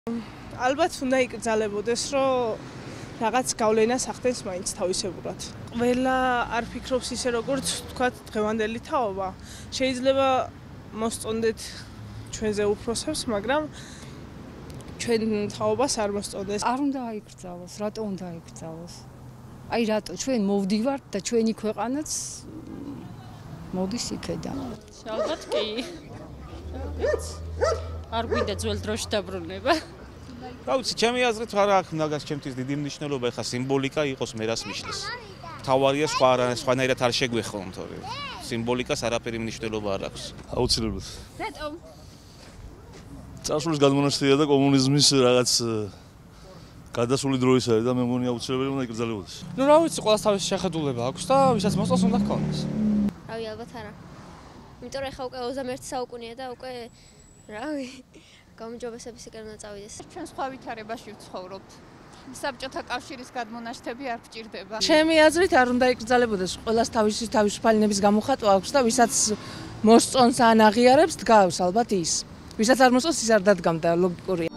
ალბათ უნდა იკრძალებოდეს, რომ რაღაც გავლენას ახდენს მაინც თავისებურად. ყველა არ ფიქრობს ისე, როგორც თქვათ დღევანდელი თაობა. შეიძლება მოსწონდეთ ჩვენზე უფროსებს, მაგრამ ჩვენ თაობას არ მოსწონდეს. არ უნდა აიკრძალოს, რატო უნდა აიკრძალოს? აი რატო ჩვენ მოვდივართ და ჩვენი ქვეყანაც მოდის იქედან. ალბათ კი. არ გვინდა ძველ დროში დაბრუნება. რა ვიცი, ჩემი აზრით არ აქვს მაგას ჩემთვის დიდი მნიშვნელობა, ეხა სიმბოლიკა იყოს მერას მიშლის. თავარია სხვანაირად არ შეგვეხონ, თორემ სიმბოლიკას არაფერი მნიშვნელობა არ აქვს. აუცილებლად. რატომ? წარსულის გადმონაშთია და კომუნიზმის რაღაც გადასული დროის არის და მე მგონი აუცილებელი უნდა იკრძალებოდეს. ნუ რა ვიცი, ყველას თავისი შეხედულება აქვს და ვისაც მოსწონს უნდა ჰქონდეს. რავი, ალბათ არა. იმიტომ რომ ეხა უკვე 21 საუკუნეა და უკვე რავი, გაუმჯობესების იქ უნდა წავიდეს. ჩვენ სხვა ვითარებაში ვცხოვრობთ. საბჭოთა კავშირის გადმონაშთები არ გვჭირდება. ჩემი აზრით არ უნდა იკრძალებოდეს, ყველას თავისი თავისუფალნების გამოხატვა აქვს და ვისაც მოსწონს ან აღიარებს დგავს ალბათ ის. ვისაც არ მოსწონს ის არ დადგამდა, ლოგიკურია.